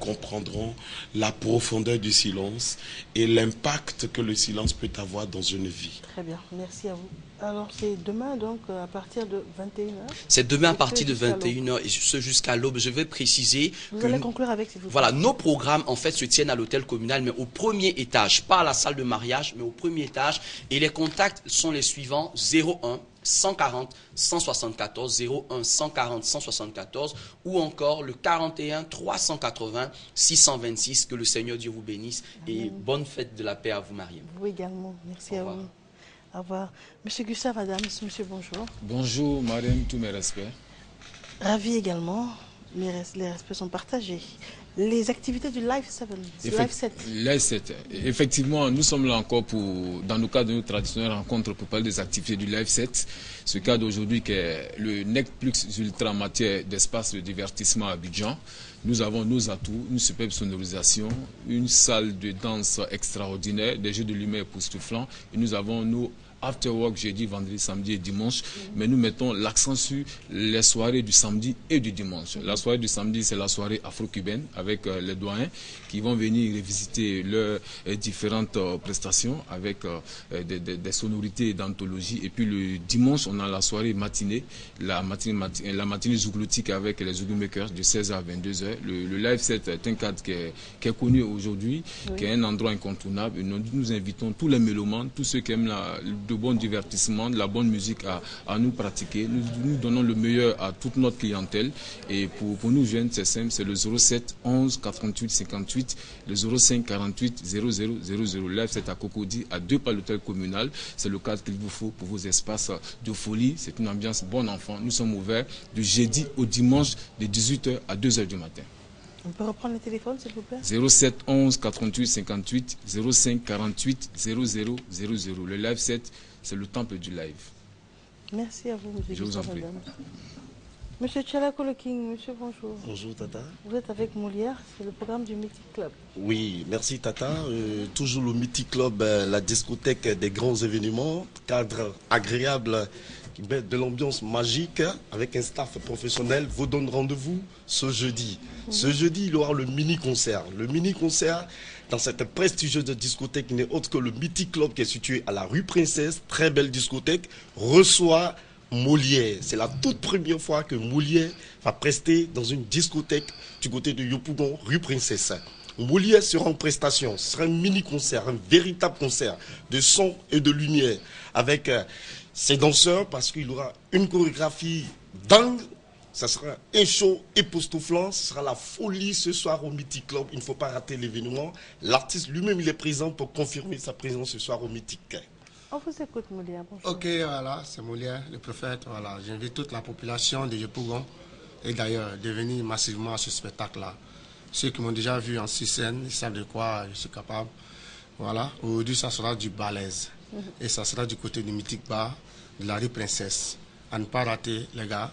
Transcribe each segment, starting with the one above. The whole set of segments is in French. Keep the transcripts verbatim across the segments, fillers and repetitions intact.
comprendront la profondeur du silence et l'impact que le silence peut avoir dans une vie. Très bien, merci à vous. Alors c'est demain donc à partir de vingt et une heures. C'est demain à partir de vingt et une heures et ce jusqu'à l'aube. Je vais préciser Vous que allez nous, conclure avec s'il vous plaît. voilà, nos programmes en fait se tiennent à l'hôtel communal mais au premier étage, pas à la salle de mariage mais au premier étage, et les contacts sont les suivants: zéro un cent quarante cent soixante-quatorze, zéro un cent quarante cent soixante-quatorze, ou encore le quarante et un trois cent quatre-vingts six cent vingt-six. Que le Seigneur Dieu vous bénisse. Amen. Et bonne fête de la paix à vous, Mariam. Vous également, merci à vous. Au revoir. Monsieur Gustave Adams, monsieur, bonjour. Bonjour, Mariam, tous mes respects. Ravi également, mes res les respects sont partagés. Les activités du Live sept. Live sept. Live sept. Effectivement, nous sommes là encore pour, dans le cadre de nos traditionnelles rencontres pour parler des activités du Live sept. Ce cadre d'aujourd'hui qui est le Necplus Ultra matière d'espace de divertissement à Abidjan. Nous avons nos atouts, une superbe sonorisation, une salle de danse extraordinaire, des jeux de lumière époustouflants, et nous avons nos after work jeudi, vendredi, samedi et dimanche, mais nous mettons l'accent sur les soirées du samedi et du dimanche. La soirée du samedi, c'est la soirée afro-cubaine avec euh, les doyens qui vont venir revisiter leurs euh, différentes euh, prestations avec euh, des, des, des sonorités d'anthologie. Et puis le dimanche, on a la soirée matinée, la matinée, matinée, la matinée zougloutique avec les Zougou Makers de seize heures à vingt-deux heures. Le, le Live sept est un cadre qui est, qui est connu aujourd'hui, oui. qui est un endroit incontournable. Et nous, nous invitons tous les mélomanes, tous ceux qui aiment la, de bon divertissement, de la bonne musique à, à nous pratiquer. Nous, nous donnons le meilleur à toute notre clientèle. Et pour, pour nous jeunes, c'est simple, c'est le zéro sept onze quarante-huit cinquante-huit, le zéro cinq quarante-huit zéro zéro zéro zéro. Live sept à Cocody, à deux pas de l'hôtel communal. C'est le cadre qu'il vous faut pour vos espaces de folie. C'est une ambiance bon enfant. Nous sommes ouverts du jeudi au dimanche de dix-huit heures à deux heures du matin. On peut reprendre le téléphone, s'il vous plaît? zéro sept onze quarante-huit cinquante-huit, zéro cinq quarante-huit zéro zéro zéro zéro. Le Live sept, c'est le temple du live. Merci à vous, monsieur. Je vous en prie. Monsieur Tchalako le King, monsieur, bonjour. Bonjour, Tata. Vous êtes avec Molière, c'est le programme du Mythic Club. Oui, merci, Tata. Euh, toujours le Mythic Club, euh, la discothèque des grands événements, cadre agréable qui met de l'ambiance magique avec un staff professionnel, vous donne rendez-vous ce jeudi. Mmh. Ce jeudi, il y aura le mini-concert. Le mini-concert dans cette prestigieuse discothèque qui n'est autre que le Mythic Club qui est situé à la rue Princesse, très belle discothèque, reçoit Molière. C'est la toute première fois que Molière va prester dans une discothèque du côté de Yopougon, rue Princesse. Molière sera en prestation, ce sera un mini-concert, un véritable concert de son et de lumière avec euh, ses danseurs parce qu'il y aura une chorégraphie dingue. Ça sera un show époustouflant, ce sera la folie ce soir au Mythic Club. Il ne faut pas rater l'événement. L'artiste lui-même il est présent pour confirmer sa présence ce soir au Mythic. On vous écoute, Molière. Bonjour. Ok, voilà, c'est Molière, le prophète. Voilà, j'invite toute la population de Yopougon et d'ailleurs de venir massivement à ce spectacle-là. Ceux qui m'ont déjà vu en six scènes, ils savent de quoi je suis capable. Voilà, aujourd'hui ça sera du balèze. Mm-hmm. Et ça sera du côté du Mythic Bar de la rue Princesse. À ne pas rater, les gars,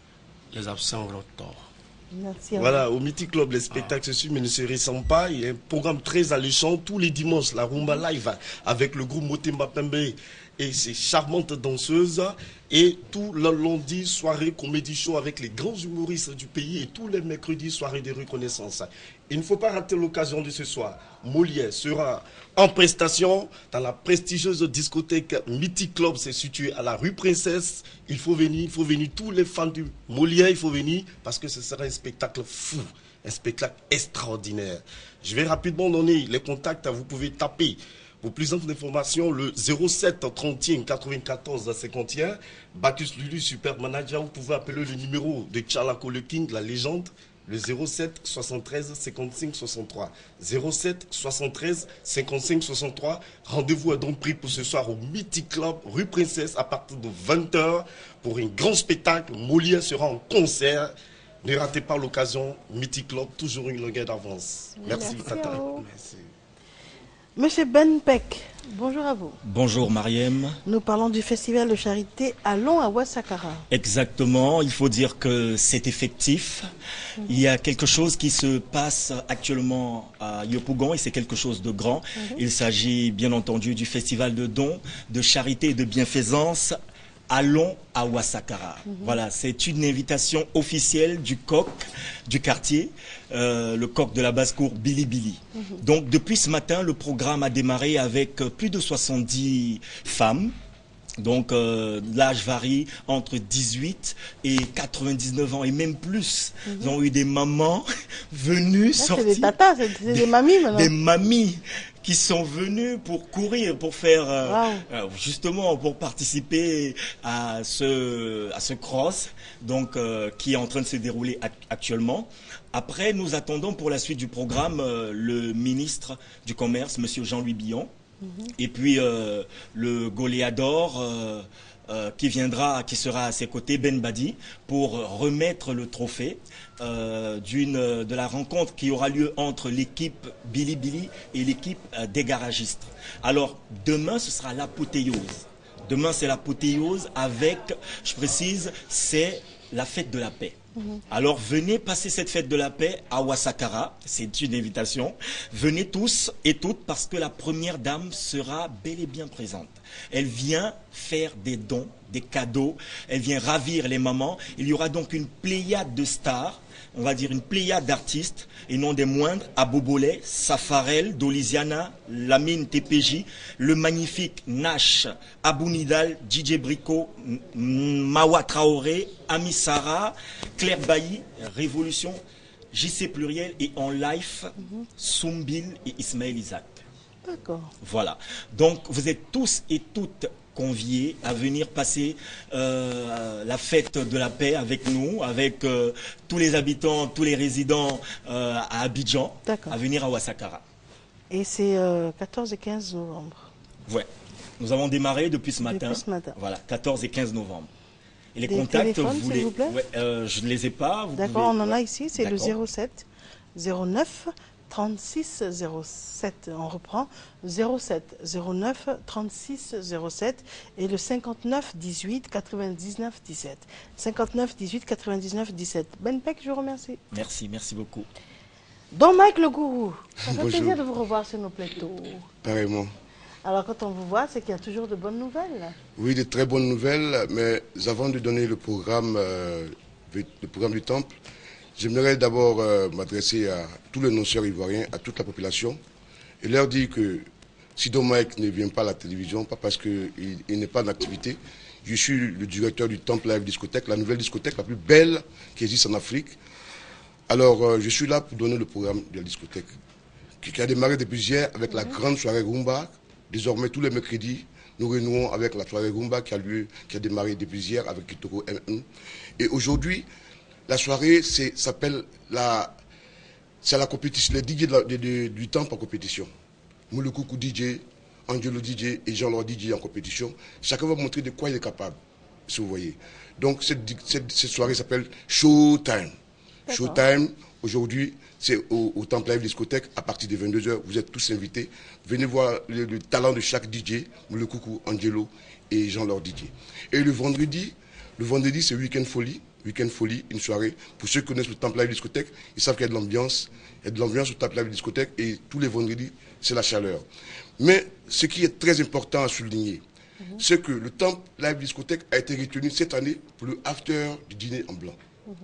les absents auront tort. Merci. Voilà, au Mythic Club, les spectacles se suivent mais ne se ressemblent pas. Il y a un programme très alléchant tous les dimanches, la Rumba Live avec le groupe Motemba Pembe et ses charmantes danseuses. Et tout le lundi, soirée comédie show avec les grands humoristes du pays et tous les mercredis, soirée de reconnaissance. Il ne faut pas rater l'occasion de ce soir. Molière sera en prestation dans la prestigieuse discothèque Mythic Club, c'est situé à la rue Princesse. Il faut venir, il faut venir, tous les fans du Molière, il faut venir parce que ce sera un spectacle fou, un spectacle extraordinaire. Je vais rapidement donner les contacts, vous pouvez taper. Pour plus d'informations, le zéro sept trente et un quatre-vingt-quatorze cinquante et un, Bacchus Lulu, super manager, vous pouvez appeler le numéro de Tchalako le King, la légende, le zéro sept soixante-treize cinquante-cinq soixante-trois. zéro sept soixante-treize cinquante-cinq soixante-trois. Rendez-vous à donc pris pour ce soir au Mythic Club, rue Princesse, à partir de vingt heures, pour un grand spectacle. Molière sera en concert. Ne ratez pas l'occasion, Mythic Club, toujours une longueur d'avance. Merci, Merci, Tata. Merci. Monsieur Ben Peck, bonjour à vous. Bonjour Mariem. Nous parlons du festival de charité Allons à Ouassakara. Exactement, il faut dire que c'est effectif. Mmh. Il y a quelque chose qui se passe actuellement à Yopougon et c'est quelque chose de grand. Mmh. Il s'agit bien entendu du festival de dons, de charité et de bienfaisance allons à Ouassakara. Mm-hmm. Voilà, c'est une invitation officielle du coq du quartier, euh, le coq de la basse-cour Billy Billy. Mm-hmm. Donc depuis ce matin, le programme a démarré avec plus de soixante-dix femmes. Donc euh, l'âge varie entre dix-huit et quatre-vingt-dix-neuf ans et même plus. Mm-hmm. Ils ont eu des mamans venues là, sortir. C'est des tatas, c'est des, des mamies maintenant. Des mamies qui sont venues pour courir, pour faire euh, wow. euh, justement pour participer à ce à ce cross donc euh, qui est en train de se dérouler actuellement. Après, nous attendons pour la suite du programme euh, le ministre du Commerce, Monsieur Jean-Louis Billon. Et puis euh, le goléador euh, euh, qui viendra, qui sera à ses côtés, Ben Badi, pour remettre le trophée euh, d'une de la rencontre qui aura lieu entre l'équipe Billy Billy et l'équipe euh, des garagistes. Alors demain, ce sera l'apothéose. Demain, c'est l'apothéose avec, je précise, c'est la fête de la paix. Mmh. Alors venez passer cette fête de la paix à Ouassakara, c'est une invitation. Venez tous et toutes parce que la première dame sera bel et bien présente. Elle vient faire des dons, des cadeaux, elle vient ravir les mamans. Il y aura donc une pléiade de stars, on va dire une pléiade d'artistes, et non des moindres, Abobolé, Safarel, Dolisiana, Lamine T P J, le magnifique Nash, Abou Nidal, D J Brico, Mawa Traoré, Ami Sarah, Claire Bailly, Révolution, J C Pluriel et en live, mm-hmm. Soumbil et Ismaël Isaac. D'accord. Voilà. Donc vous êtes tous et toutes conviés à venir passer euh, la fête de la paix avec nous, avec euh, tous les habitants, tous les résidents euh, à Abidjan, à venir à Ouassakara. Et c'est euh, quatorze et quinze novembre. Ouais. Nous avons démarré depuis ce matin. Depuis ce matin. Voilà, quatorze et quinze novembre. Et les Des contacts, vous voulez s'il vous plaît ouais, euh, je ne les ai pas. D'accord, pouvez... on en a ici, c'est le zéro sept zéro neuf trente-six zéro sept. On reprend zéro sept zéro neuf trente-six zéro sept et le cinquante-neuf dix-huit quatre-vingt-dix-neuf dix-sept. cinquante-neuf dix-huit quatre-vingt-dix-neuf dix-sept. Ben Peck, je vous remercie. Merci, merci beaucoup. Don Mike le Gourou, ça fait plaisir de vous revoir sur nos plateaux. Pareillement. Alors quand on vous voit, c'est qu'il y a toujours de bonnes nouvelles. Oui, de très bonnes nouvelles, mais avant de donner le programme, euh, le programme du temple, j'aimerais d'abord euh, m'adresser à tous les noceurs ivoiriens, à toute la population, et leur dire que si Don Mike ne vient pas à la télévision, pas parce qu'il il, n'est pas en activité, je suis le directeur du Temple Live Discothèque, la nouvelle discothèque la plus belle qui existe en Afrique. Alors, euh, je suis là pour donner le programme de la discothèque, qui, qui a démarré depuis hier avec la grande soirée Rumba. Désormais, tous les mercredis, nous renouons avec la soirée Rumba qui a, lieu, qui a démarré depuis hier avec Kitoko M un. Et aujourd'hui, la soirée s'appelle la, c'est la compétition, les D J de la, de, de, du temple en compétition. Moulokoukou D J, Angelo D J et Jean-Laurent D J en compétition. Chacun va montrer de quoi il est capable, si vous voyez. Donc cette, cette, cette soirée s'appelle Showtime. Showtime, aujourd'hui, c'est au, au Temple Live Discothèque, à partir de vingt-deux heures, vous êtes tous invités. Venez voir le, le talent de chaque D J, le coucou Angelo et Jean-Laure D J. Et le vendredi, le vendredi c'est Weekend Folie, Weekend Folie, une soirée. Pour ceux qui connaissent le Temple Live Discothèque, ils savent qu'il y a de l'ambiance, il y a de l'ambiance au Temple Live Discothèque et tous les vendredis, c'est la chaleur. Mais ce qui est très important à souligner, mm-hmm. c'est que le Temple Live Discothèque a été retenu cette année pour le after du dîner en blanc. Mm-hmm.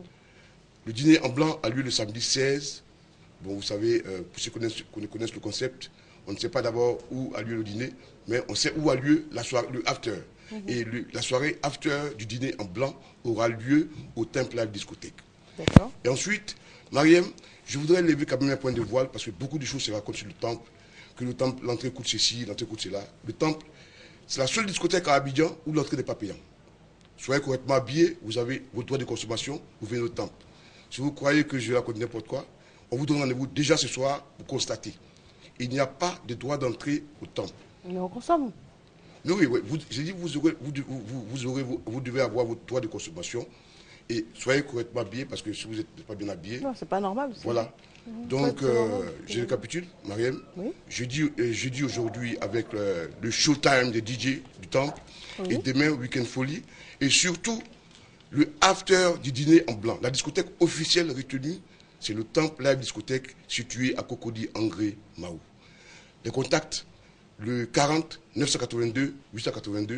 Le dîner en blanc a lieu le samedi seize. Bon, vous savez, euh, pour ceux qui connaissent, qui connaissent le concept, on ne sait pas d'abord où a lieu le dîner, mais on sait où a lieu la soirée, le after. Mmh. Et le, la soirée after du dîner en blanc aura lieu au Temple Live Discothèque. D'accord. Et ensuite, Mariam, je voudrais lever quand même un point de voile, parce que beaucoup de choses se racontent sur le temple, que le temple, l'entrée coûte ceci, l'entrée coûte cela. Le temple, c'est la seule discothèque à Abidjan où l'entrée n'est pas payante. Soyez correctement habillés, vous avez vos droits de consommation, vous venez au temple. Si vous croyez que je raconte n'importe quoi, on vous donne rendez-vous déjà ce soir pour constater. Il n'y a pas de droit d'entrée au temple. Mais on consomme. Non, oui, oui. J'ai dit vous aurez, vous, vous, vous, aurez, vous, vous devez avoir votre droit de consommation et soyez correctement habillés parce que si vous n'êtes pas bien habillé. Non, c'est pas normal. Voilà. Mmh. Donc, euh, je récapitule, Mariam. Oui. Je dis, euh, je dis aujourd'hui avec le, le showtime des D J du temple oui. et demain, Weekend Folie et surtout le after du dîner en blanc. La discothèque officielle retenue, c'est le Temple Live Discothèque situé à Cocody, Angré, Mahou. Les contacts, le quarante neuf cent quatre-vingt-deux huit cent quatre-vingt-deux,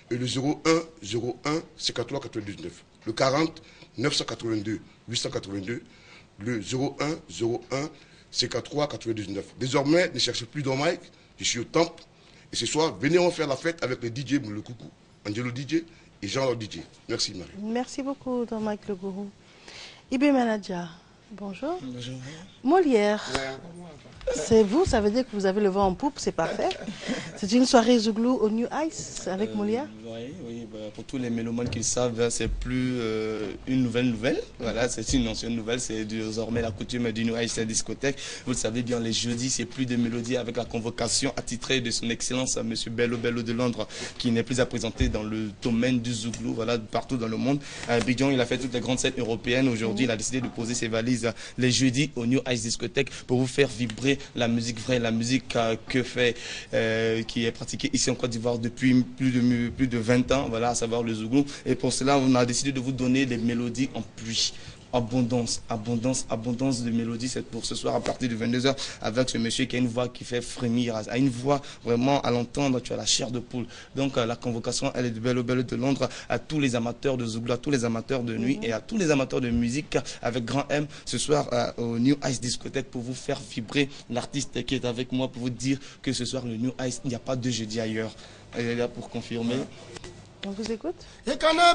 et le zéro un zéro un cinquante-trois quatre-vingt-dix-neuf. Le quarante neuf cent quatre-vingt-deux huit cent quatre-vingt-deux, le zéro un zéro un cinquante-trois quatre-vingt-dix-neuf. Désormais, ne cherchez plus dans Mike, je suis au temple. Et ce soir, venez on faire la fête avec les D J, le coucou, Angelo D J et Jean le D J. Merci Marie. Merci beaucoup, Don Mike Le Gourou. Ibé Manadia, bonjour. Bonjour. Molière. C'est vous, ça veut dire que vous avez le vent en poupe, c'est parfait. C'est une soirée Zouglou au New Ice avec euh, Molière. Oui, oui bah, pour tous les mélomanes qui le savent, c'est plus euh, une nouvelle nouvelle. Voilà, c'est une ancienne nouvelle, c'est désormais la coutume du New Ice discothèque. Vous le savez bien, les jeudis, c'est plus de mélodies avec la convocation attitrée de son excellence, M. Bello Bello de Londres, qui n'est plus à présenter dans le domaine du Zouglou, voilà, partout dans le monde. À Abidjan, il a fait toutes les grandes scènes européennes. Aujourd'hui, mmh. il a décidé de poser ses valises les jeudis au New Ice discothèque pour vous faire vibrer la musique vraie, la musique euh, que fait, euh, qui est pratiquée ici en Côte d'Ivoire depuis plus de, plus de vingt ans, voilà, à savoir le Zouglou. Et pour cela, on a décidé de vous donner des mélodies en pluie. Abondance, abondance, abondance de mélodies. C'est pour ce soir à partir de vingt-deux heures avec ce monsieur qui a une voix qui fait frémir, a une voix vraiment à l'entendre, tu as la chair de poule. Donc euh, la convocation, elle est de Bello Bello de Londres à tous les amateurs de Zouglou, à tous les amateurs de nuit mm-hmm. et à tous les amateurs de musique avec grand M ce soir euh, au New Ice discothèque pour vous faire vibrer l'artiste qui est avec moi pour vous dire que ce soir le New Ice, il n'y a pas de jeudi ailleurs. Elle est là pour confirmer. On vous écoute. La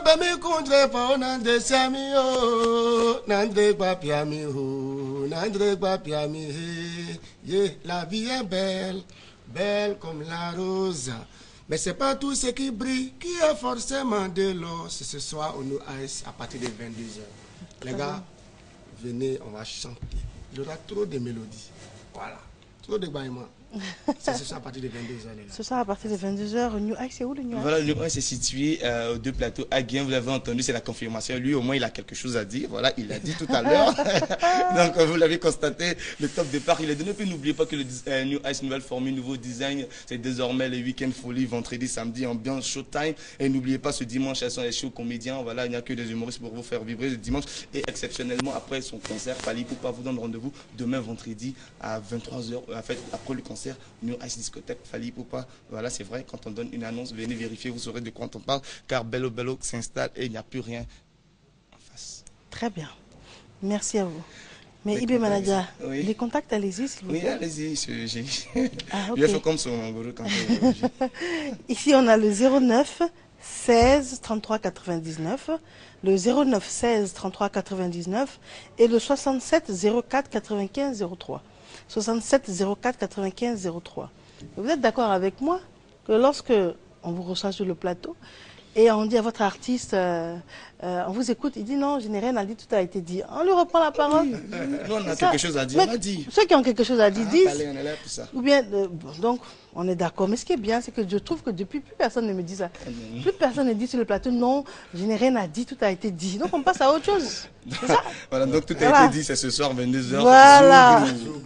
vie est belle, belle comme la rose. Mais c'est pas tout ce qui brille qui est forcément de l'eau. C'est ce soir au New Ice à partir de vingt-deux heures. Les gars, venez, on va chanter. Il y aura trop de mélodies. Voilà. Trop de bâillements. C'est ce soir à partir de vingt-deux heures, les gars. Ce soir à partir de vingt-deux heures, New Ice, c'est où le New Ice? Voilà, le New Ice est situé euh, aux deux plateaux à Guin, vous l'avez entendu, c'est la confirmation. Lui, au moins, il a quelque chose à dire. Voilà, il l'a dit tout à l'heure. Donc, vous l'avez constaté, le top départ, il est donné. Puis, n'oubliez pas que le euh, New Ice, nouvelle formule, nouveau design, c'est désormais les week-ends folie, vendredi, samedi, ambiance, showtime. Et n'oubliez pas, ce dimanche, elles sont les shows comédiens. Voilà, il n'y a que des humoristes pour vous faire vibrer le dimanche. Et exceptionnellement, après son concert, Fally Poupa vous donne rendez-vous demain, vendredi, à vingt-trois heures. En fait, après le concert, New Ice discothèque, Fally Poupa. Voilà, c'est vrai, quand on donne une annonce, venez vérifier, vous saurez de quoi on parle, car Bello Bello s'installe et il n'y a plus rien en face. Très bien. Merci à vous. Mais Ibé Manadia, oui. les contacts, allez-y, s'il vous plaît. Oui, allez-y. J'ai ah, okay. fait comme son gourou quand Ici, on a le zéro neuf seize trente-trois quatre-vingt-dix-neuf, le zéro neuf seize trente-trois quatre-vingt-dix-neuf et le soixante-sept zéro quatre quatre-vingt-quinze zéro trois. soixante-sept zéro quatre quatre-vingt-quinze zéro trois. Vous êtes d'accord avec moi que lorsque on vous reçoit sur le plateau et on dit à votre artiste, euh, euh, on vous écoute, il dit non, je n'ai rien à dire, tout a été dit. On lui reprend la parole. Oui, nous, on a ça, quelque chose à dire, on a dit. Ceux qui ont quelque chose à dire ah, disent. Allez, on est là pour ça. Ou bien, euh, donc, on est d'accord. Mais ce qui est bien, c'est que je trouve que depuis, plus personne ne me dit ça. Mmh. Plus personne ne dit sur le plateau, non, je n'ai rien à dire, tout a été dit. Donc, on passe à autre chose. Ça voilà, donc tout a voilà. été dit, c'est ce soir, vingt-deux heures. Voilà.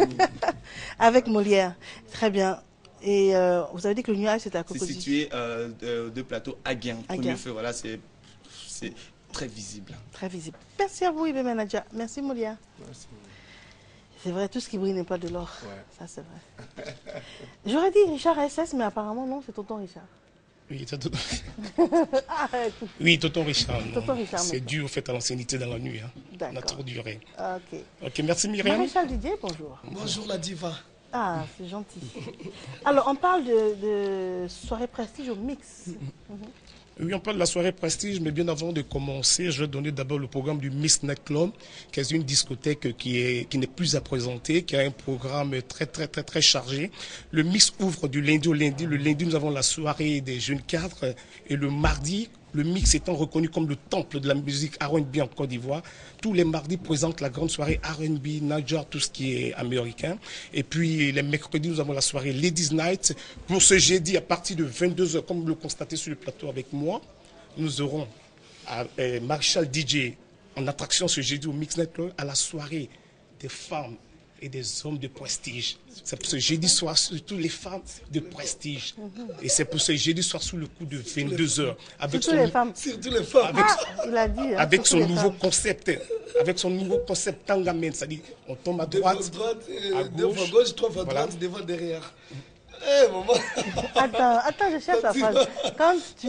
Avec Molière. Très bien. Et euh, vous avez dit que le New Ice c'était à côté. C'est situé euh, de, de plateau à Guin. Premier feu, voilà, c'est très visible. Très visible. Merci à vous, Ibé Manadia. Merci, Molière. Merci. C'est vrai, tout ce qui brille n'est pas de l'or. Ouais. Ça, c'est vrai. J'aurais dit Richard S S, mais apparemment, non, c'est tonton Richard. Oui, tonton, ah, oui, tonton Richard. Richard c'est dû au fait à l'ancienneté dans la nuit. Hein. On a trop duré. Ok. Ok, merci Myriam. Maréchal Didier, bonjour. Bonjour la diva. Ah, c'est gentil. Alors, on parle de, de soirée prestige au mix. Mm-hmm. Oui, on parle de la soirée prestige, mais bien avant de commencer, je vais donner d'abord le programme du Mix Night Club, qui est une discothèque qui est qui n'est plus à présenter, qui a un programme très très très très chargé. Le mix ouvre du lundi au lundi. Le lundi, nous avons la soirée des jeunes cadres, et le mardi, le mix étant reconnu comme le temple de la musique R and B en Côte d'Ivoire, tous les mardis présentent la grande soirée R and B, Niger, tout ce qui est américain. Et puis les mercredis, nous avons la soirée Ladies Night. Pour ce jeudi, à partir de vingt-deux heures, comme vous le constatez sur le plateau avec moi, nous aurons à, euh, Marshall D J en attraction ce jeudi au Mix Night Club à la soirée des femmes et des hommes de prestige. C'est pour ce jeudi soir, surtout les femmes de prestige. Et c'est pour ce jeudi soir sous le coup de vingt-deux heures. Avec surtout son, les femmes. Surtout les femmes. Avec, ah, il a dit, hein, avec son nouveau femmes. concept. Avec son nouveau concept Tangamen. C'est-à-dire, on tombe à droite, droite à gauche, gauche, gauche trois fois voilà. droite, devant, derrière. Eh, maman. Attends, attends, je cherche la phrase. Quand tu...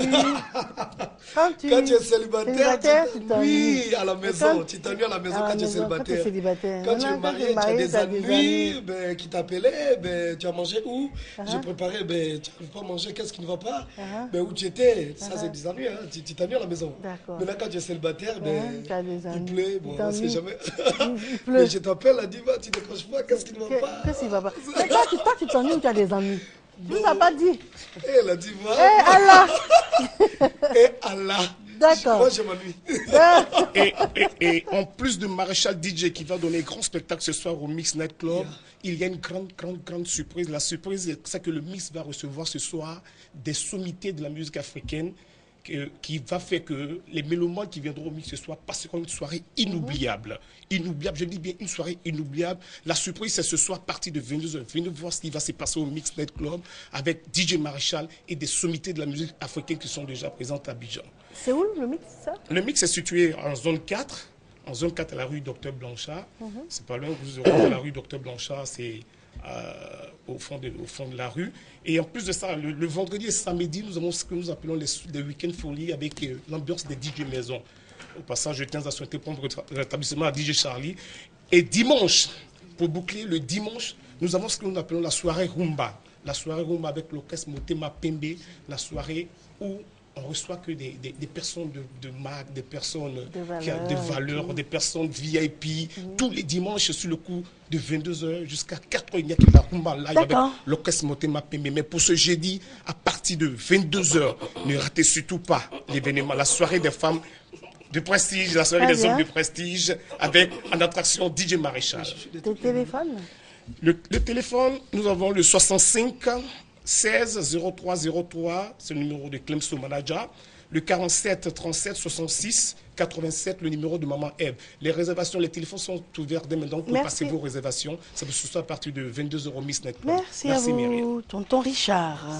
Quand tu, quand tu es célibataire, célibataire tu, tu oui, à la maison. quand, tu t'ennuies à la maison à quand la tu es maison, célibataire. Quand tu es célibataire. Quand non, tu es non, marié, quand tu as marié, des t'as amis, amis. Ben, qui t'appelaient, ben, tu as mangé où? Uh -huh. J'ai préparé, ben, tu n'arrives pas à manger, qu'est-ce qui ne va pas? uh -huh. Ben, où tu étais? Ça, uh -huh. c'est des ennuis, hein. tu t'ennuies à la maison. Maintenant, quand tu es célibataire, ben, uh -huh. il pleut, bon, on ne sait jamais. Il pleut. Mais je t'appelle, elle dit, va, tu ne décroches pas, qu'est-ce qui ne va pas? Qu'est-ce qui ne va pas? Mais toi, tu, toi, tu t'ennuies ou tu as des amis? Tu ne l'as pas dit. Elle a dit, va. Eh Allah. Eh Allah. D'accord. Moi, je m'ennuie. et, et, et en plus de Maréchal D J qui va donner un grand spectacle ce soir au Mix Night Club, yeah. il y a une grande, grande, grande surprise. La surprise, c'est que le Mix va recevoir ce soir des sommités de la musique africaine que, qui va faire que les mélomanes qui viendront au Mix ce soir passeront une soirée inoubliable. Mm-hmm. Inoubliable, je dis bien une soirée inoubliable. La surprise, c'est ce soir, à partir de vingt-deux heures. Venez voir ce qui va se passer au Mix Night Club avec D J Maréchal et des sommités de la musique africaine qui sont déjà présentes à Abidjan. C'est où le mix, ça? Le mix est situé en zone quatre, en zone quatre à la rue Docteur Blanchard. Mm-hmm. C'est pas loin, vous aurez la rue Docteur Blanchard, c'est euh, au, fond de, au fond de la rue. Et en plus de ça, le, le vendredi et samedi, nous avons ce que nous appelons les, les week-ends folies avec euh, l'ambiance des D J maison. Au passage, je tiens à souhaiter prendre rétablissement à D J Charlie. Et dimanche, pour boucler le dimanche, nous avons ce que nous appelons la soirée Rumba. La soirée Rumba avec l'orchestre Motema Pembe, la soirée où on reçoit que des, des, des personnes de, de marque, des personnes de valeur, qui ont des valeurs, des personnes V I P. Mmh. Tous les dimanches, sur le coup de vingt-deux heures jusqu'à quatre heures, il y a que la rumba live avec l'orchestre Motema Pembe. Mais pour ce jeudi, à partir de vingt-deux heures, ne ratez surtout pas l'événement, la soirée des femmes de prestige, la soirée ah des bien. hommes de prestige, avec en attraction D J Maréchal. Tes téléphones? le, le téléphone, nous avons le soixante-cinq seize zéro trois zéro trois, c'est le numéro de Clemso Manager. Le quarante-sept trente-sept soixante-six quatre-vingt-sept, le numéro de Maman Eve. Les réservations, les téléphones sont ouverts dès maintenant pour passer vos réservations. Ça peut se faire à partir de vingt-deux euros Miss Net. Merci, Merci à vous, Myriam. Tonton Richard.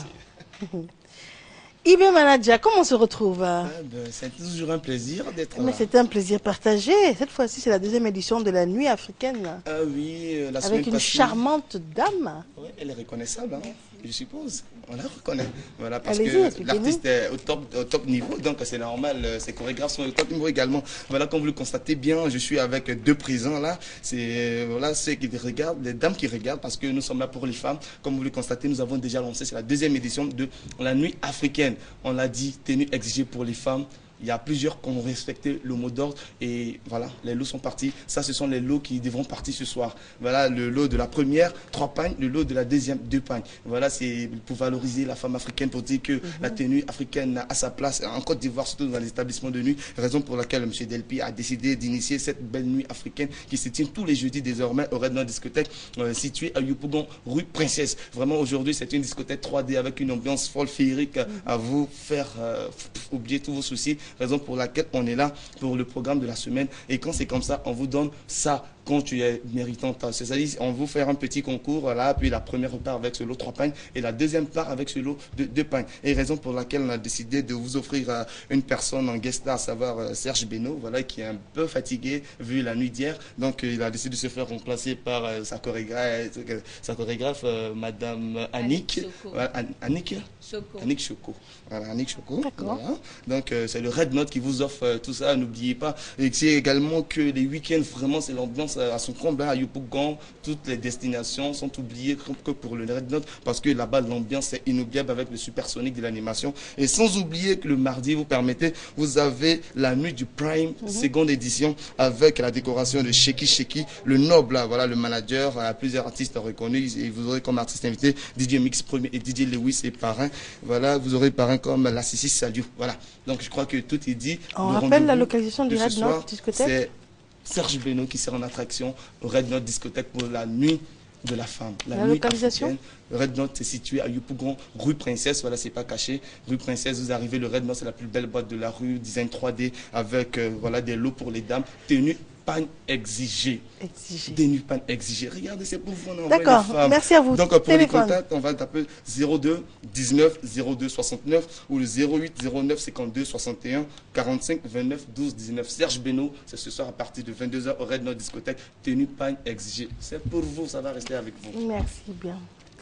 Ibé Manager, comment on se retrouve? ah ben, C'est toujours un plaisir d'être là. C'est un plaisir partagé. Cette fois-ci, c'est la deuxième édition de la Nuit africaine. Ah oui, la Avec une passée. charmante dame. Oui, elle est reconnaissable, hein, je suppose. On la reconnaît. Voilà, parce que l'artiste est au top, au top niveau, donc c'est normal. Ses chorégraphes sont au top niveau également. Voilà, comme vous le constatez bien, je suis avec deux présents là. C'est voilà, ceux qui regardent, les dames qui regardent, parce que nous sommes là pour les femmes. Comme vous le constatez, nous avons déjà lancé, c'est la deuxième édition de la Nuit africaine. On l'a dit, tenue exigée pour les femmes. Il y a plusieurs qui ont respecté le mot d'ordre et voilà, les lots sont partis. Ça, ce sont les lots qui devront partir ce soir. Voilà, le lot de la première, trois pagnes, le lot de la deuxième, deux pagnes. Voilà, c'est pour valoriser la femme africaine, pour dire que mm-hmm. la tenue africaine a sa place en Côte d'Ivoire, surtout dans les établissements de nuit. Raison pour laquelle M. Delpi a décidé d'initier cette belle nuit africaine qui se tient tous les jeudis désormais au Red Nord Discothèque, euh, située à Yopougon, rue Princesse. Vraiment, aujourd'hui, c'est une discothèque trois D avec une ambiance folle féerique mm-hmm. à vous faire euh, oublier tous vos soucis. Raison pour laquelle on est là pour le programme de la semaine. Et quand c'est comme ça, on vous donne ça quand tu es méritante. C'est-à-dire, on vous faire un petit concours, voilà, puis la première part avec ce lot trois pagnes et la deuxième part avec ce lot de deux pagnes. Et raison pour laquelle on a décidé de vous offrir euh, une personne en guest star, à savoir euh, Serge Beno, voilà, qui est un peu fatigué vu la nuit d'hier. Donc, euh, il a décidé de se faire remplacer par euh, sa chorégraphe, euh, sa chorégraphe euh, Madame Annick. Voilà, An Annick Choco. Annick Choco. Voilà, Annick Choco. Voilà. Donc, euh, c'est le Red Note qui vous offre euh, tout ça. N'oubliez pas. Et c'est également que les week-ends, vraiment, c'est l'ambiance à son comble, hein, à Yopougon. Toutes les destinations sont oubliées que pour le Red Note, parce que là-bas, l'ambiance est inoubliable avec le supersonique de l'animation. Et sans oublier que le mardi, vous permettez, vous avez la nuit du Prime, mm-hmm. seconde édition, avec la décoration de Sheki Sheki, le noble, là, voilà, le manager, à plusieurs artistes reconnus. Et vous aurez comme artiste invité D J Mix Premier et D J Lewis et parrain. Voilà, vous aurez parrain comme la Sissi Saliou. Voilà. Donc, je crois que tout est dit. On le rappelle la localisation du Red Note Discothèque. Serge Beno qui sera en attraction au Red Note Discothèque pour la nuit de la femme. La, la nuit localisation africaine. Le Red Note est situé à Yopougon, rue Princesse, voilà, c'est pas caché. Rue Princesse, vous arrivez, le Red Note, c'est la plus belle boîte de la rue, design trois D, avec euh, voilà, des lots pour les dames, tenue panne exigée. Exigée. Des nuits panne exigées. Regardez, c'est pour vous. D'accord, merci à vous. Donc, pour Téléphone. les contacts, on va taper zéro deux dix-neuf zéro deux soixante-neuf ou le zéro huit zéro neuf cinquante-deux soixante et un quarante-cinq vingt-neuf douze dix-neuf. Serge Beno, c'est ce soir à partir de vingt-deux heures au Red Note Discothèque. Tenue panne exigée. C'est pour vous, ça va rester avec vous. Merci bien.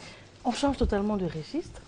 On change totalement de registre.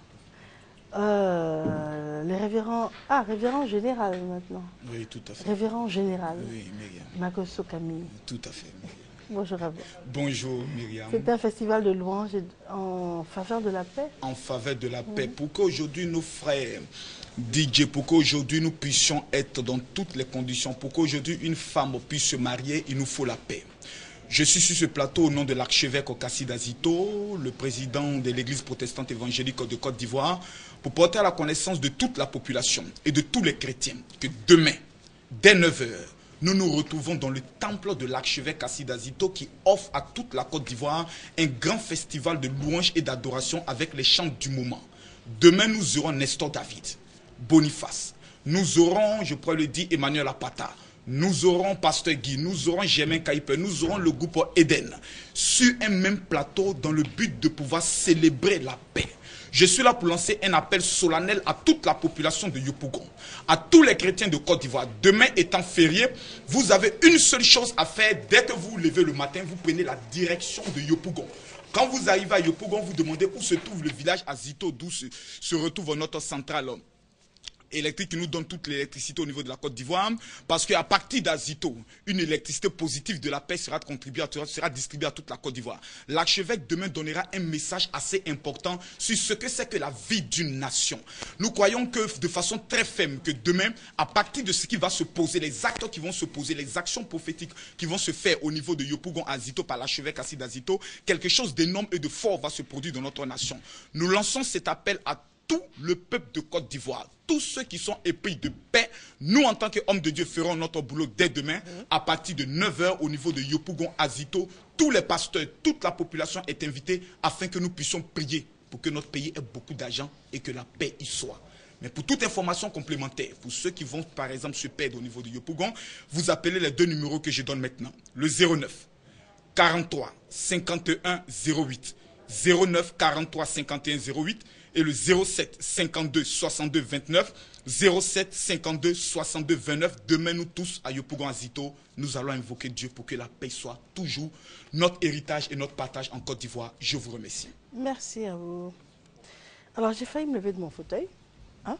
Euh, les révérends... Ah, révérend général maintenant. Oui, tout à fait. Révérend général. Oui, Myriam. Makosso Camille. Tout à fait. Myriam. Bonjour à vous. Bonjour Myriam. C'est un festival de louanges en faveur de la paix. En faveur de la paix. Mmh. Pour qu'aujourd'hui nos frères D J, pour qu'aujourd'hui nous puissions être dans toutes les conditions, pour qu'aujourd'hui une femme puisse se marier, il nous faut la paix. Je suis sur ce plateau au nom de l'archevêque Okassid Azito, le président de l'église protestante évangélique de Côte d'Ivoire, pour porter à la connaissance de toute la population et de tous les chrétiens que demain, dès neuf heures, nous nous retrouvons dans le temple de l'archevêque Okassid Azito qui offre à toute la Côte d'Ivoire un grand festival de louanges et d'adoration avec les chants du moment. Demain, nous aurons Nestor David, Boniface, nous aurons, je pourrais le dire, Emmanuel Apata, nous aurons Pasteur Guy, nous aurons Germain Kaipe, nous aurons le groupe Eden sur un même plateau dans le but de pouvoir célébrer la paix. Je suis là pour lancer un appel solennel à toute la population de Yopougon, à tous les chrétiens de Côte d'Ivoire. Demain étant férié, vous avez une seule chose à faire. Dès que vous vous levez le matin, vous prenez la direction de Yopougon. Quand vous arrivez à Yopougon, vous demandez où se trouve le village Azito, d'où se, se retrouve notre centrale électrique qui nous donne toute l'électricité au niveau de la Côte d'Ivoire, parce qu'à partir d'Azito, une électricité positive de la paix sera contribuée, sera distribuée à toute la Côte d'Ivoire. L'archevêque demain donnera un message assez important sur ce que c'est que la vie d'une nation. Nous croyons que de façon très ferme, que demain, à partir de ce qui va se poser, les actes qui vont se poser, les actions prophétiques qui vont se faire au niveau de Yopougon Azito par l'archevêque Okassid Azito, quelque chose d'énorme et de fort va se produire dans notre nation. Nous lançons cet appel à tout le peuple de Côte d'Ivoire, tous ceux qui sont épris de paix. Nous, en tant qu'hommes de Dieu, ferons notre boulot dès demain, à partir de neuf heures au niveau de Yopougon Azito. Tous les pasteurs, toute la population est invitée afin que nous puissions prier pour que notre pays ait beaucoup d'argent et que la paix y soit. Mais pour toute information complémentaire, pour ceux qui vont par exemple se perdre au niveau de Yopougon, vous appelez les deux numéros que je donne maintenant. Le zéro neuf, quarante-trois, cinquante et un, zéro huit. zéro neuf, quarante-trois, cinquante et un, zéro huit. Et le zéro sept, cinquante-deux, soixante-deux, vingt-neuf, zéro sept, cinquante-deux, soixante-deux, vingt-neuf. Demain, nous tous, à Yopougon Azito, nous allons invoquer Dieu pour que la paix soit toujours notre héritage et notre partage en Côte d'Ivoire. Je vous remercie. Merci à vous. Alors, j'ai failli me lever de mon fauteuil. Hein?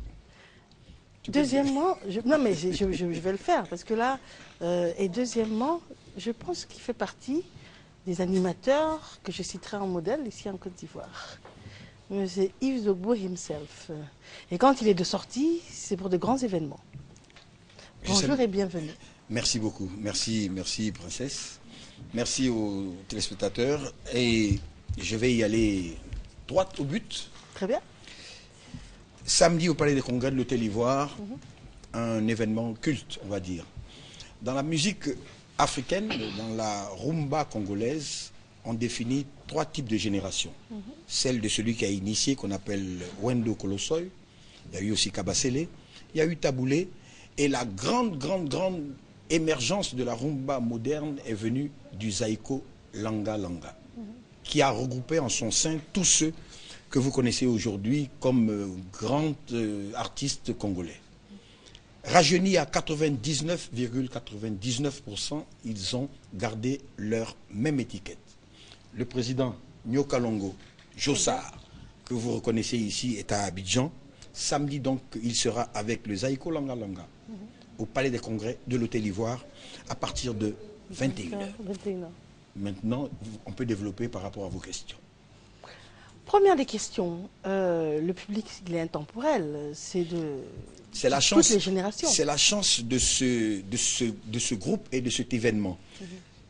Deuxièmement, je, non mais je, je, je vais le faire parce que là, euh, et deuxièmement, je pense qu'il fait partie des animateurs que je citerai en modèle ici en Côte d'Ivoire. C'est Yves Zogbo himself. Et quand il est de sortie, c'est pour de grands événements. Bonjour et bienvenue. Merci beaucoup. Merci, merci princesse. Merci aux téléspectateurs. Et je vais y aller droit au but. Très bien. Samedi au Palais des Congrès de l'Hôtel Ivoire, Mm-hmm. un événement culte, on va dire. Dans la musique africaine, dans la rumba congolaise, on définit trois types de générations. Mm-hmm. Celle de celui qui a initié, qu'on appelle Wendo Kolosoy. Il y a eu aussi Kabasele. Il y a eu Taboulé. Et la grande, grande, grande émergence de la rumba moderne est venue du Zaïko Langa Langa, mm-hmm. qui a regroupé en son sein tous ceux que vous connaissez aujourd'hui comme euh, grands euh, artistes congolais. Rajeunis à quatre-vingt-dix-neuf virgule quatre-vingt-dix-neuf pour cent, ils ont gardé leur même étiquette. Le président Nyokalongo Jossar, que vous reconnaissez ici, est à Abidjan. Samedi, donc, il sera avec le Zaïko Langa Langa au Palais des Congrès de l'Hôtel Ivoire à partir de vingt et une heures. Maintenant, on peut développer par rapport à vos questions. Première des questions, euh, le public il est intemporel, c'est de, c'est la de chance, toutes les générations. C'est la chance de ce, de, ce, de ce groupe et de cet événement. Mm-hmm.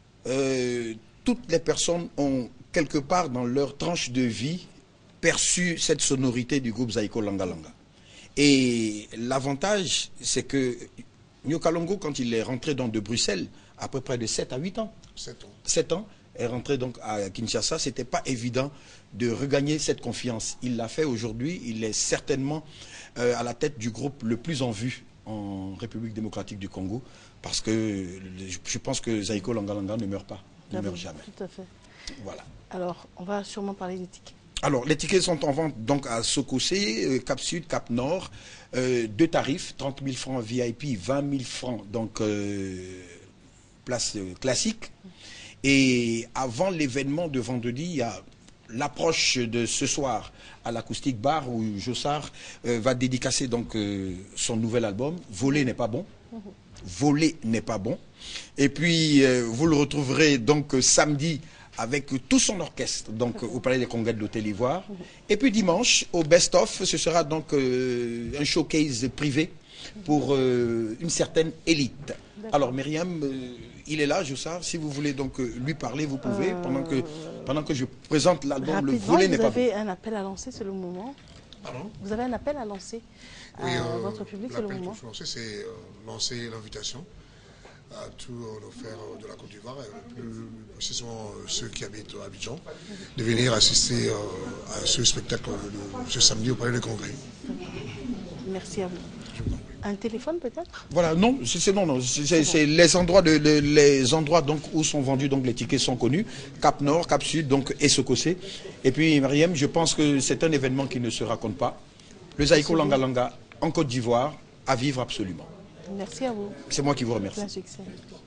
euh, toutes les personnes ont quelque part dans leur tranche de vie perçu cette sonorité du groupe Zaïko Langa Langa. Et l'avantage, c'est que Nyokalongo, quand il est rentré dans de Bruxelles, à peu près de sept à huit ans, sept ans, sept ans, est rentré donc à Kinshasa, ce n'était pas évident de regagner cette confiance. Il l'a fait aujourd'hui, il est certainement euh, à la tête du groupe le plus en vue en République démocratique du Congo, parce que je pense que Zaïko Langa Langa ne meurt pas, ne ah meurt oui, jamais. Tout à fait. Voilà. Alors, on va sûrement parler des tickets. Alors, les tickets sont en vente donc à Sokosé, euh, Cap Sud, Cap Nord, euh, deux tarifs, trente mille francs V I P, vingt mille francs donc euh, place euh, classique. Et avant l'événement de vendredi, il y a l'approche de ce soir à l'Acoustique Bar où Jossard euh, va dédicacer donc euh, son nouvel album. Voler n'est pas bon. Voler n'est pas bon. Et puis euh, vous le retrouverez donc euh, samedi avec tout son orchestre, donc au Palais des Congrès de l'Hôtel Ivoire. Et puis dimanche, au Best Of, ce sera donc euh, un showcase privé pour euh, une certaine élite. Alors Myriam, euh, il est là, Jossard. Si vous voulez donc euh, lui parler, vous pouvez, euh... pendant, que, pendant que je présente l'album Le Volet n'est pas bon. Vous avez un appel à lancer, c'est le moment. Pardon? Vous avez un appel à lancer à oui, euh, votre public, c'est le moment. L'appel qu'il faut lancer, c'est euh, lancer l'invitation à tous nos frères de la Côte d'Ivoire, plus précisément ceux qui habitent à Abidjan, de venir assister à ce spectacle de ce samedi au Palais des Congrès. Merci à vous. Un téléphone peut-être? Voilà, non, c'est non, non, c'est les endroits de les, les endroits donc où sont vendus donc les tickets sont connus, Cap Nord, Cap Sud, donc et Sokosé. Et puis Mariam, je pense que c'est un événement qui ne se raconte pas. Le Zaïko Langa Langa en Côte d'Ivoire à vivre absolument. Merci à vous. C'est moi qui vous remercie. Plein succès.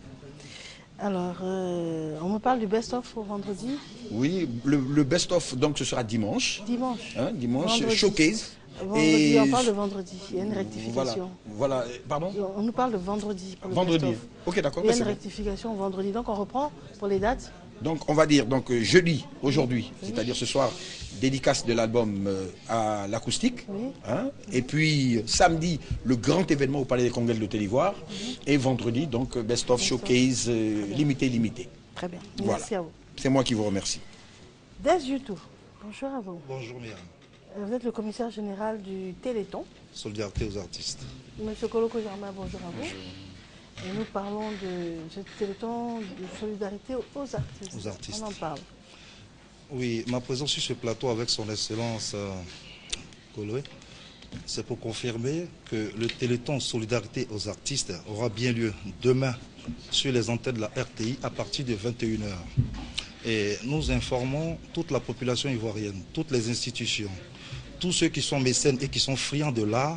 Alors, euh, on me parle du best-of au vendredi. Oui, le, le best-of, donc ce sera dimanche. Dimanche. Hein, dimanche, vendredi. Showcase. Vendredi, et... on parle de vendredi. Il y a une rectification. Voilà, voilà. Pardon? On nous parle de vendredi. Pour le vendredi. Ok, d'accord. Il y a une rectification vendredi. Donc, on reprend pour les dates. Donc, on va dire donc jeudi, aujourd'hui, oui. C'est-à-dire ce soir, dédicace de l'album euh, à l'acoustique. Oui. Hein, et puis, samedi, le grand événement au Palais des Congrès de l'Hôtel Ivoire. Mm-hmm. Et vendredi, donc, Best of Showcase euh, limité, limité. Très bien. Voilà. Merci à vous. C'est moi qui vous remercie. Des YouTube. Bonjour à vous. Bonjour Myriam. Vous êtes le commissaire général du Téléthon. Solidarité aux artistes. Monsieur Koloko Germain, bonjour à vous. Bonjour. Et nous parlons de ce Téléthon de solidarité aux artistes. Aux artistes. On en parle. Oui, ma présence sur ce plateau avec son excellence euh, Koloé, c'est pour confirmer que le Téléthon Solidarité aux artistes aura bien lieu demain sur les antennes de la R T I à partir de vingt et une heures. Et nous informons toute la population ivoirienne, toutes les institutions, tous ceux qui sont mécènes et qui sont friands de l'art,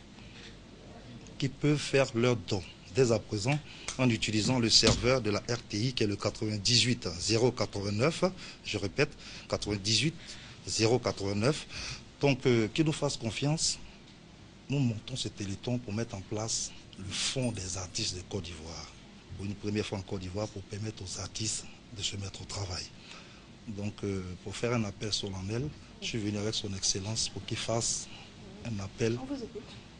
qui peuvent faire leurs dons dès à présent en utilisant le serveur de la R T I qui est le quatre-vingt-dix-huit zéro quatre-vingt-neuf, je répète, quatre-vingt-dix-huit zéro quatre-vingt-neuf. Donc euh, qu'ils nous fassent confiance, nous montons ce téléthon pour mettre en place le fonds des artistes de Côte d'Ivoire, pour une première fois en Côte d'Ivoire, pour permettre aux artistes de se mettre au travail. Donc euh, pour faire un appel solennel, je suis venu avec son excellence pour qu'il fasse un appel. On vous écoute.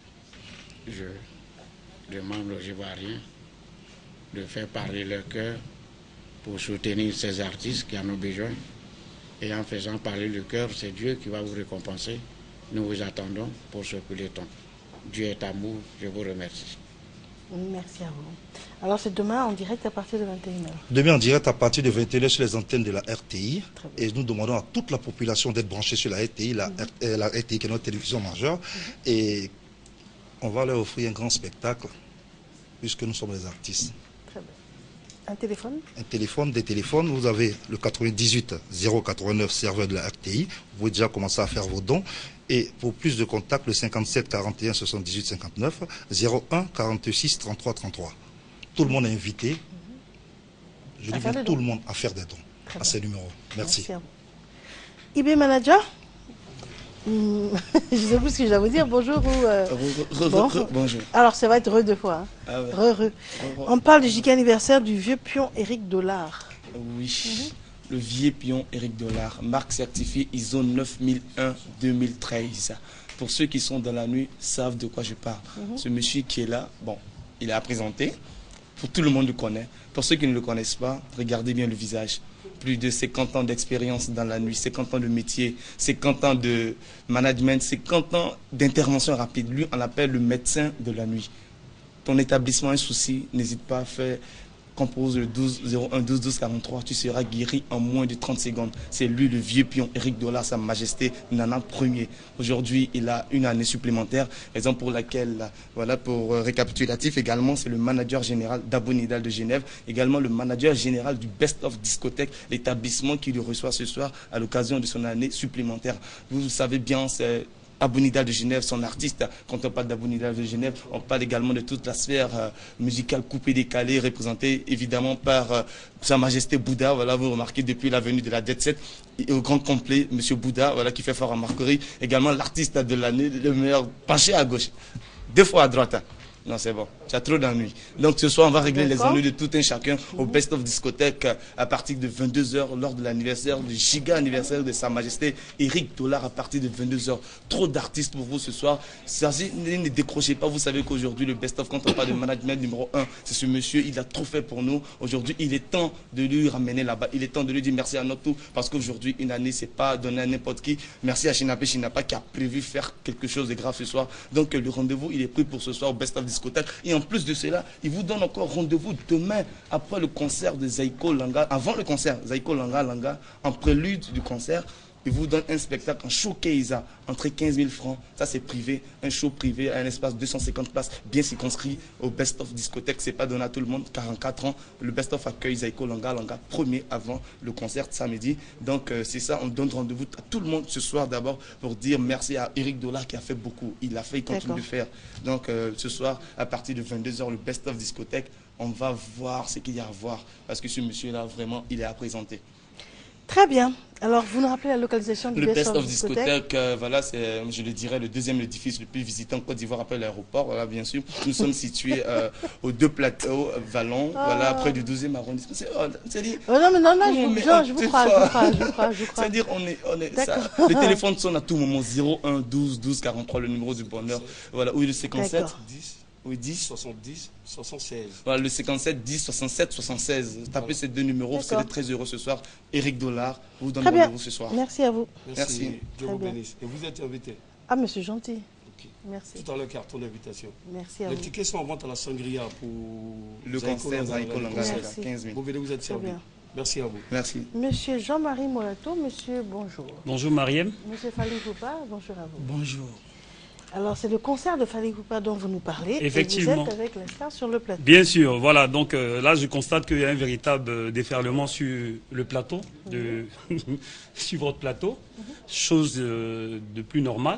Je demande aux Ivoiriens de faire parler leur cœur pour soutenir ces artistes qui en ont besoin. Et en faisant parler le cœur, c'est Dieu qui va vous récompenser. Nous vous attendons pour ce peloton. Dieu est amour, je vous remercie. Merci à vous. Alors c'est demain en direct à partir de vingt et une heures. Demain en direct à partir de vingt et une heures sur les antennes de la R T I. Et nous demandons à toute la population d'être branchée sur la R T I, la, mm-hmm. R, la R T I qui est notre télévision majeure. Mm-hmm. Et on va leur offrir un grand spectacle puisque nous sommes les artistes. Très bien. Un téléphone? Un téléphone, des téléphones. Vous avez le quatre-vingt-dix-huit zéro quatre-vingt-neuf serveur de la R T I. Vous pouvez déjà commencer à faire vos dons. Et pour plus de contacts, le cinquante-sept quarante et un soixante-dix-huit cinquante-neuf, zéro un quarante-six trente-trois trente-trois. Tout le monde est invité. Je dis bien tout le monde à faire des dons à ces numéros. Merci. Merci à vous. I B Manager, hmm, je ne sais plus ce que je dois vous dire. Bonjour. Ou, euh... re, re, bon. re, bonjour. Alors, ça va être re deux fois. Hein. Ah ouais. re, re. On parle du J K anniversaire du vieux pion Éric Dollard. Oui. Mm-hmm. Le vieux pion Éric Dollard, marque certifiée I S O neuf mille un deux mille treize. Pour ceux qui sont dans la nuit, savent de quoi je parle. Mm-hmm. Ce monsieur qui est là, bon, il est à présenter. Pour tout le monde le connaît. Pour ceux qui ne le connaissent pas, regardez bien le visage. Plus de cinquante ans d'expérience dans la nuit, cinquante ans de métier, cinquante ans de management, cinquante ans d'intervention rapide. Lui, on l'appelle le médecin de la nuit. Ton établissement a un souci, n'hésite pas à faire... Compose le douze zéro un douze douze quarante-trois, tu seras guéri en moins de trente secondes. C'est lui le vieux pion, Éric Dollard, Sa Majesté Nana Premier. Aujourd'hui, il a une année supplémentaire, raison pour laquelle, voilà, pour euh, récapitulatif également, c'est le manager général d'Abonidal de Genève, également le manager général du Best of Discothèque, l'établissement qui le reçoit ce soir à l'occasion de son année supplémentaire. Vous, vous savez bien, c'est Abounidal de Genève, son artiste. Quand on parle d'Abounidal de Genève, on parle également de toute la sphère euh, musicale coupée, décalée, représentée évidemment par euh, Sa Majesté Bouddha. Voilà, vous remarquez depuis la venue de la Jet Set, et au grand complet, Monsieur Bouddha, voilà, qui fait fort à Marcory. Également l'artiste de l'année, le meilleur, penché à gauche, deux fois à droite. Non, c'est bon. Tu as trop d'ennuis. Donc ce soir, on va régler les ennuis de tout un chacun au Best of Discothèque à partir de vingt-deux heures lors de l'anniversaire, du giga anniversaire de Sa Majesté Eric Dollar à partir de vingt-deux heures. Trop d'artistes pour vous ce soir. Ça, ne décrochez pas. Vous savez qu'aujourd'hui, le Best of, quand on parle de management numéro un, c'est ce monsieur. Il a trop fait pour nous. Aujourd'hui, il est temps de lui ramener là-bas. Il est temps de lui dire merci à notre tour parce qu'aujourd'hui, une année, c'est pas donné à n'importe qui. Merci à Chinapé Chinapa qui a prévu faire quelque chose de grave ce soir. Donc le rendez-vous, il est pris pour ce soir au Best of Discothèque. Et en plus de cela, il vous donne encore rendez-vous demain après le concert de Zaiko Langa, avant le concert, Zaiko Langa Langa, en prélude du concert. Il vous donne un spectacle en showcase entre quinze mille francs. Ça, c'est privé. Un show privé à un espace de deux cent cinquante places, bien circonscrit au Best of Discothèque. C'est pas donné à tout le monde. quarante-quatre ans, le Best of accueille Zaiko Langa Langa, premier avant le concert de samedi. Donc, euh, c'est ça. On donne rendez-vous à tout le monde ce soir d'abord pour dire merci à Eric Dollar qui a fait beaucoup. Il a fait, il continue de faire. Donc, euh, ce soir, à partir de vingt-deux heures, le Best of Discothèque, on va voir ce qu'il y a à voir. Parce que ce monsieur-là, vraiment, il est à présenter. Très bien. Alors, vous nous rappelez la localisation du Le Best, Best of of Discothèque, Discothèque, euh, voilà, c'est, je le dirais, le deuxième édifice le plus visité en Côte d'Ivoire après l'aéroport. Voilà, bien sûr. Nous sommes situés euh, aux deux plateaux, Vallon, Ah. voilà, près du douzième arrondissement. C'est, oh, c'est-à-dire, Oh non, mais non, non, je vous- mais je- je on vous te crois, je voit. vous crois, je vous crois, je vous crois. C'est-à-dire, on est, on est, ça, D'accord. le téléphone sonne à tout moment, zéro un douze douze quarante-trois, le numéro du bonheur. Voilà, oui, le cinquante-sept, D'accord. dix, oui, dix, soixante-dix, soixante-seize. voilà, le cinquante-sept dix soixante-sept soixante-seize. Tapez ces deux numéros, vous serez D'accord. très heureux ce soir. Eric Dollar vous donne Très bien. rendez-vous ce soir. Merci à vous. Merci. Dieu Très vous bien. bénisse. Et vous êtes invité. Ah, monsieur gentil. Merci. Tout à l'heure, carton d'invitation. Merci à Les vous. tickets sont en vente à la Sangria pour Le Zaiko concert Langa, Zaiko le Langa, concert. Merci. quinze mille. Vous venez, vous êtes Très servi. bien. Merci à vous. Merci. Monsieur Jean-Marie Molato, monsieur, bonjour. Bonjour Mariam. Monsieur Fali Poupa, bonjour à vous. Bonjour. Alors, c'est le concert de Fali Poupa dont vous nous parlez. Effectivement. Et vous êtes avec les stars sur le plateau. Bien sûr, voilà. Donc euh, là, je constate qu'il y a un véritable euh, déferlement sur le plateau, de sur votre plateau, chose euh, de plus normale.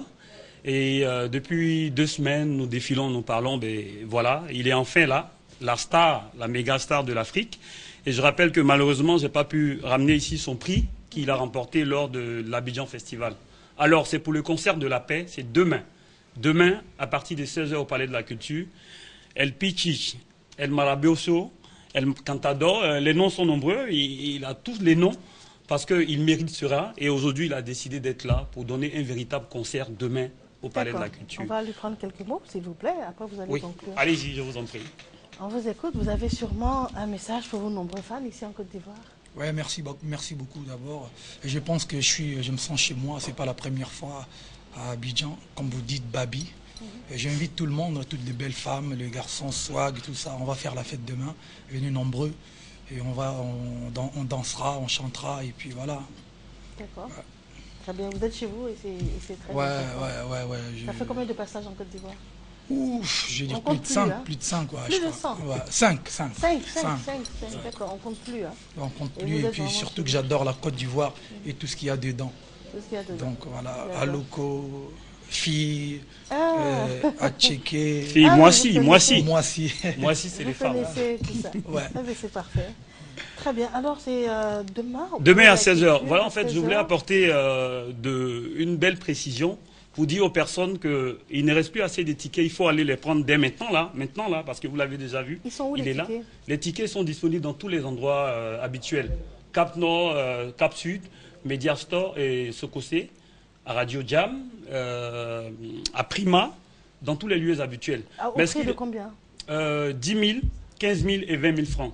Et euh, depuis deux semaines, nous défilons, nous parlons. Ben voilà, il est enfin là, la star, la méga star de l'Afrique. Et je rappelle que malheureusement, j'ai pas pu ramener ici son prix qu'il a remporté lors de l'Abidjan Festival. Alors, c'est pour le concert de la paix, c'est demain. Demain, à partir de seize heures au Palais de la Culture, El Pichi, El Marabioso, El Cantador, euh, les noms sont nombreux, il, il a tous les noms parce qu'il mérite cela. Et aujourd'hui, il a décidé d'être là pour donner un véritable concert demain au Palais de la D'accord. Culture. On va lui prendre quelques mots, s'il vous plaît. Après, vous allez Oui, conclure. allez-y, je vous en prie. On vous écoute. Vous avez sûrement un message pour vos nombreux fans ici en Côte d'Ivoire. Ouais, merci, beaucoup- merci beaucoup d'abord. Et je pense que je, suis, je me sens chez moi. C'est pas la première fois à Abidjan, comme vous dites, Babi. Et j'invite tout le monde, toutes les belles femmes, les garçons, swag, tout ça. On va faire la fête demain. Venez nombreux. Et on, va, on, dan- on dansera, on chantera. Et puis voilà. D'accord. Très bien. Vous êtes chez vous et c'est et c'est très Ouais, important. ouais, ouais, ouais. je- Ça fait combien de passages en Côte d'Ivoire? Ouf, je vais dire On plus compte de cinq, hein. plus de cinq, ouais, Plus je de crois. cent. Ouais, cinq, cinq. cinq, cinq, Cinq. cinq, cinq, d'accord, on compte plus. Hein. On compte Et plus. vous Et êtes puis vraiment surtout chez que vous. j'adore la Côte d'Ivoire et tout ce qu'il y a dedans. Tout ce qu'il y a dedans. Donc voilà, D'accord. Aloko, filles, Ah. euh, Atchéké. Filles, Ah, moi vous si, connaissez. moi si. Moi si. Moi si, c'est Vous les femmes. connaissez tout ça. Ouais. Ah, mais c'est parfait. Très bien. Alors, c'est euh, demain au Demain Palais à de la seize heures. Culture, Voilà, en à fait, je seize voulais heures. apporter euh, de, une belle précision pour dire aux personnes qu'il ne reste plus assez de tickets. Il faut aller les prendre dès maintenant, là, maintenant, là, parce que vous l'avez déjà vu. Ils sont où, Il les est là. tickets? Les tickets sont disponibles dans tous les endroits euh, habituels. Cap Nord, euh, Cap Sud, Media Store et Sokosé, à Radio Jam, euh, à Prima, dans tous les lieux habituels. Ah, au Mais ce prix qu'il- de combien? euh, dix mille, quinze mille et vingt mille francs.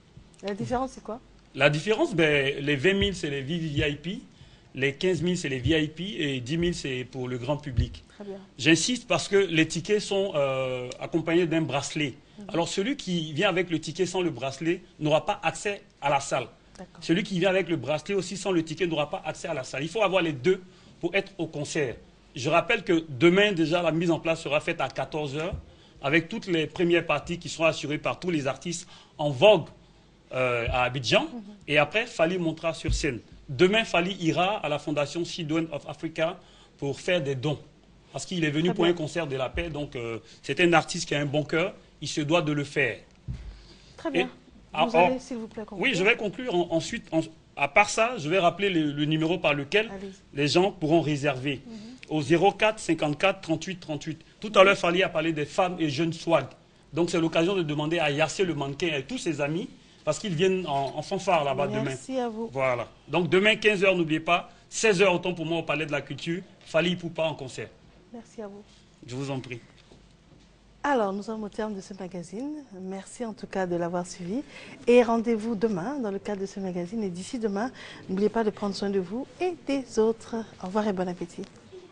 La différence, c'est quoi? La différence, ben, les vingt mille, c'est les V V I P, les quinze mille, c'est les V I P et dix mille, c'est pour le grand public. Très bien. J'insiste parce que les tickets sont euh, accompagnés d'un bracelet. Alors celui qui vient avec le ticket sans le bracelet n'aura pas accès à la salle. Celui qui vient avec le bracelet aussi sans le ticket n'aura pas accès à la salle. Il faut avoir les deux pour être au concert. Je rappelle que demain, déjà, la mise en place sera faite à quatorze heures avec toutes les premières parties qui seront assurées par tous les artistes en vogue euh, à Abidjan. Et après, Fali montera sur scène. Demain, Fali ira à la fondation Children of Africa pour faire des dons. parce qu'il est venu Très pour bien. un concert de la paix. Donc, euh, c'est un artiste qui a un bon cœur. Il se doit de le faire. Très bien. Et- ah, Vous oh, allez, s'il vous plaît, conclure. oui, je vais conclure. En- ensuite, en- à part ça, je vais rappeler le, le numéro par lequel Allez-y. les gens pourront réserver. Au zéro quatre cinquante-quatre trente-huit trente-huit. Tout à l'heure, Fally a parlé des femmes et jeunes swag. Donc, c'est l'occasion de demander à Yassé le mannequin et tous ses amis, parce qu'ils viennent en, en fanfare là-bas demain. Merci à vous. Voilà. Donc, demain, quinze heures, n'oubliez pas. seize heures, autant pour moi, au Palais de la Culture. Fally Ipupa en concert. Merci à vous. Je vous en prie. Alors, nous sommes au terme de ce magazine. Merci en tout cas de l'avoir suivi. Et rendez-vous demain dans le cadre de ce magazine. Et d'ici demain, n'oubliez pas de prendre soin de vous et des autres. Au revoir et bon appétit.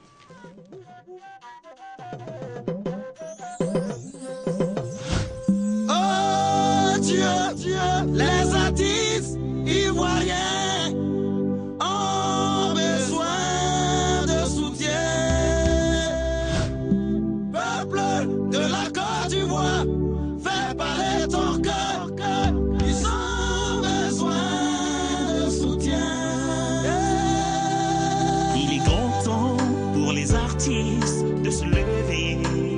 Oh Dieu, Dieu, les artistes ivoiriens ont besoin de soutien. Peuple de la Côte d'Ivoire, fais parler ton cœur, cœur. Ils ont besoin de soutien. Il est grand temps pour les artistes de se lever.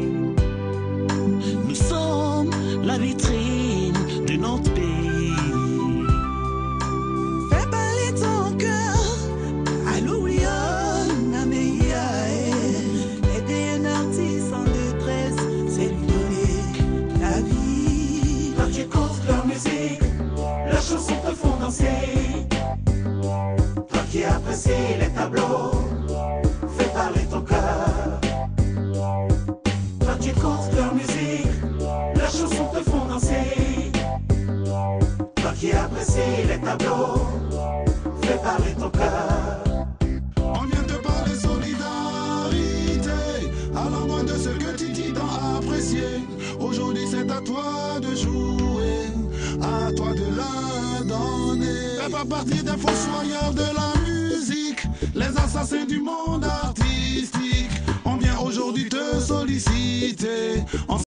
Nous sommes la vitrine de notre pays. Fais parler ton cœur, alléluia, nameya. Aider un artiste en détresse, c'est lui donner la vie. Quand tu écoutes leur musique, leurs chansons te font danser. Toi qui apprécies les tableaux, fais parler ton cœur. Quand tu écoutes leur musique, leurs chansons te font danser. Toi qui apprécies les tableaux, fais parler ton cœur. On vient te parler solidarité à l'endroit de ce que Titi t'a apprécié. Aujourd'hui c'est à toi de jouer, à toi de la donner. Fais pas partie des fossoyeurs de la musique, les assassins du monde artistique. On vient aujourd'hui te solliciter. On